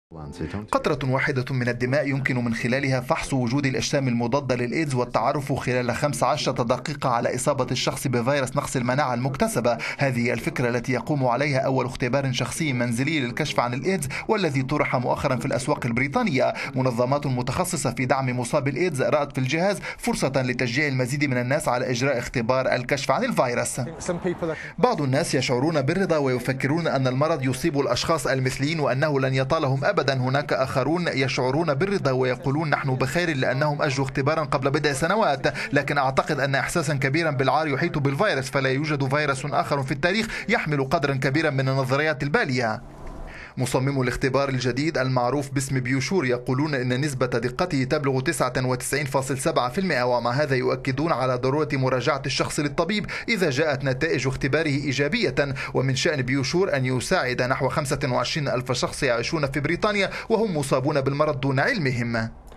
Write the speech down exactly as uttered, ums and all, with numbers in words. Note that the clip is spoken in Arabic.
قطرة واحدة من الدماء يمكن من خلالها فحص وجود الأجسام المضادة للإيدز والتعرف خلال خمس عشرة دقيقة على إصابة الشخص بفيروس نقص المناعة المكتسبة. هذه الفكرة التي يقوم عليها أول اختبار شخصي منزلي للكشف عن الإيدز، والذي طرح مؤخرا في الأسواق البريطانية. منظمات متخصصة في دعم مصاب الإيدز رأت في الجهاز فرصة لتشجيع المزيد من الناس على إجراء اختبار الكشف عن الفيروس. بعض الناس يشعرون بالرضا ويفكرون أن المرض يصيب الأشخاص المثليين وأنه لن يطالهم أبدا. هناك آخرون يشعرون بالرضا ويقولون نحن بخير لأنهم أجروا اختبارا قبل بضع سنوات، لكن أعتقد أن إحساسا كبيرا بالعار يحيط بالفيروس، فلا يوجد فيروس آخر في التاريخ يحمل قدرا كبيرا من النظريات البالية. مصممو الاختبار الجديد المعروف باسم بيوشور يقولون إن نسبة دقته تبلغ تسعة وتسعين فاصلة سبعة بالمئة، ومع هذا يؤكدون على ضرورة مراجعة الشخص للطبيب إذا جاءت نتائج اختباره إيجابية. ومن شأن بيوشور أن يساعد نحو خمسة وعشرين ألف شخص يعيشون في بريطانيا وهم مصابون بالمرض دون علمهم.